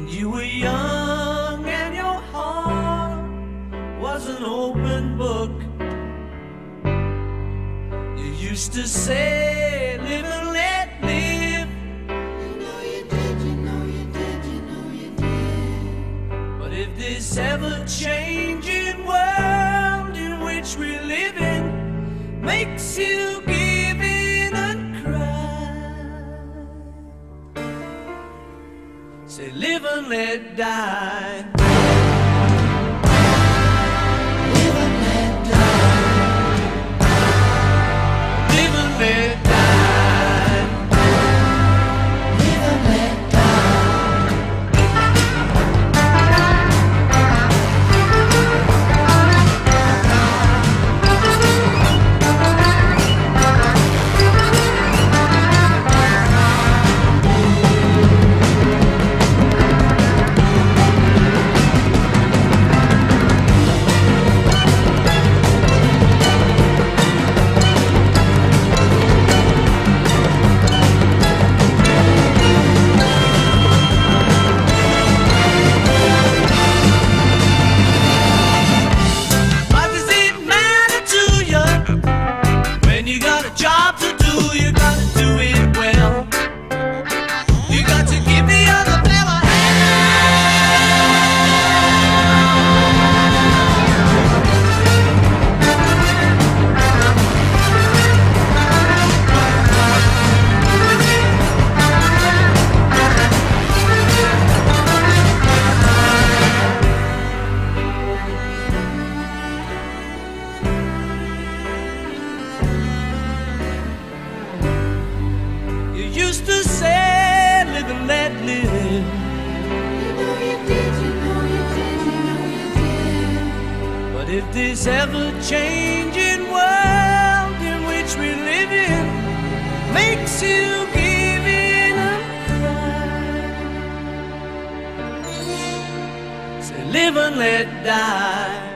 when you were young and your heart was an open book. You used to say, live and let live. You know you did, you know you did, you know you did. But if this ever-changing world in which we live in makes you give in and cry, say live and let die. Live and let die. Live and let die. Live and let die. What does it matter to you when you got a job to do? You gotta do it well. You got to give the other fella You used to say, live and let live. You know you did, you know you did, you know you did. But if this ever-changing world in which we live in makes you give in and cry, say live and let die.